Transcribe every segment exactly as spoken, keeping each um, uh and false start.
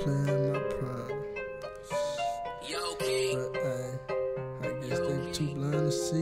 playing my prime. But ay, I guess they too blind to see.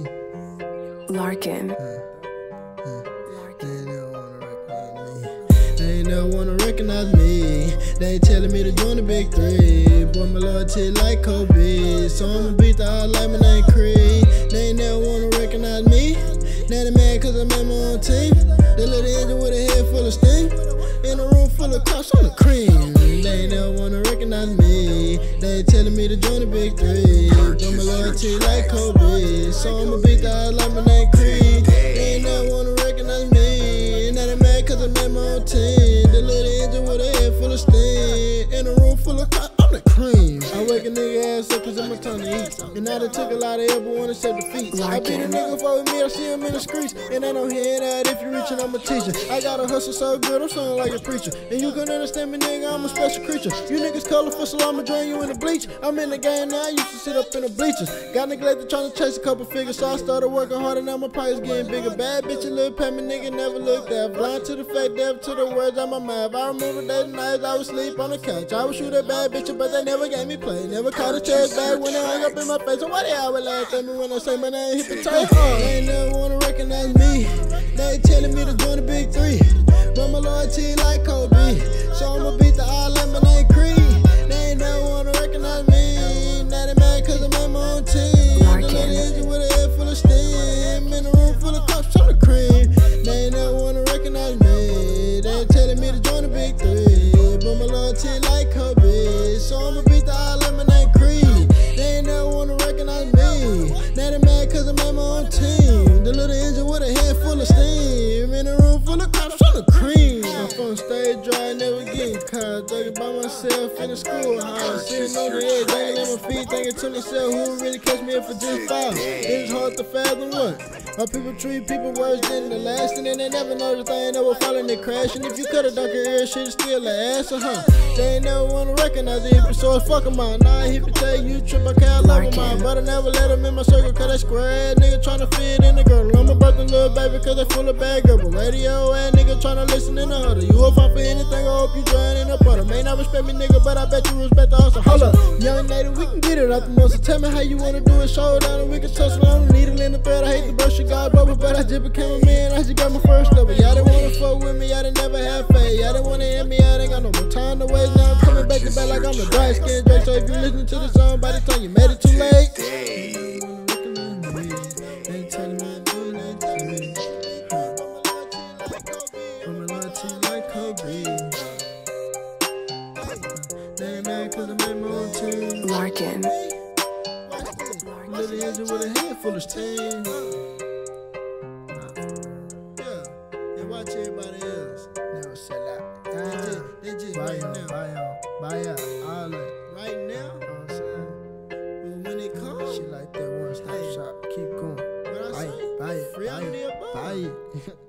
Larkin. Uh, uh, they ain't never wanna recognize me. They ain't never wanna recognize me. They ain't telling me to join the big three. Boy, my loyalty like Kobe, so I'ma beat the odds like my name Creed. They ain't never wanna recognize me. Now they mad cause I made my own team. They little engine with a head full of steam. In a room full of cops on the cream. They ain't never wanna recognize me. They ain't telling me to join the big three. But my loyalty like Kobe, so I'ma beat the odds like my name Creed. They ain't never wanna recognize me. Now they mad cause I made my own team. The little engine with a head full of steam. In a room full of cops, I'm the cream. I wake a nigga ass up cause I'm a ton to eat. And now they took a lot of everyone except the feet. I beat a nigga for with me, I see him in the streets. And they don't hear that if you reachin', I'm a teacher. I got a hustle so good, I'm sounding like a preacher. And you can understand me, nigga, I'm a special creature. You niggas colorful, so I'ma drain you in the bleach. I'm in the game now, I used to sit up in the bleachers. Got neglected trying to chase a couple figures, so I started working harder, now my price getting bigger. Bad bitch, a little pay me, nigga, never looked at. Blind to the fact, deaf to the words on my mouth. I remember days and nights I would sleep on the couch. I would shoot at bad bitches, but they never gave me play. Never caught a chest back when they hung up in my face. So why they always laugh at me when I say my name HippieTae? Uh, they ain't never wanna recognize me. They ain't telling me to join the big three. But my loyalty like Kobe, so I'ma beat the odds like my name Creed. They ain't never wanna recognize me. Now they mad cause I made my own team. The little engine with a head full of steam. In a room full of cops on the cream. They ain't never wanna recognize me. They ain't telling me to join the big three. But my loyalty like Kobe, so I'ma beat the odds like my name Creed. They ain't never wanna recognize me. Now they mad cause I made my own team. The little engine with a head full of steam. In a room full of cops on the cream. My phone stayed dry, never getting caught. Thugging by myself in the schoolhouse. Sitting on the edge, dangling at my feet, thinking to myself, who would really catch me if I just fall? It's hard to fathom what? How people treat people worse than the last, and then they never know the thing that will fall in their crash. And if you cut a dunk your ear, shit is still an ass, uh huh. They ain't never wanna recognize the hippie, so it's fuck them out. Nah, HippieTae, you trip, I can't love them out. But I never let them in my circle, cause they square ass nigga tryna fit in the girdle. I'm a birthday little baby, cause they full of bad girl. But radio ass nigga tryna listen in the huddle. You will fight for anything, I hope you drown in the puddle. May not respect me, nigga, but I bet you respect the hustle. Hold up, young lady, we can get it out the muscle. Tell me how you wanna do it, show down, and we can tussle on the needle in the thread. I hate the brush, you got bubble, but I just became a man, I just got my first double. Y'all didn't wanna fuck with me, y'all didn't never have faith. Y'all didn't wanna hear me, I ain't got no more time to waste. Now I'm coming back to back like I'm a dry skin Drake. So if you listen to the song, by the time you made it too late. They ain't telling me to do that to me. I'm a loyalty like Kobe. They ain't mad cause I made my own team. Larkin. Little engine with a head full of steam. Yeah, and watch everybody else never sell out. They just, they just right now. Buy out, buy out, all that. Right now, you know what I'm saying? But when it comes, shit like that, one stop shop, keep going. What I say? Buy it, buy it, buy it.